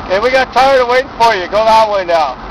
And we got tired of waiting for you. Go that way now.